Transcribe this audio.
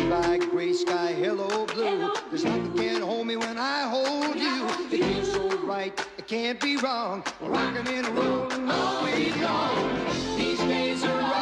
by gray sky, hello blue. There's nothing can hold me when I hold you. It feels so right, it can't be wrong. We're rocking and rolling all week long. These days are right.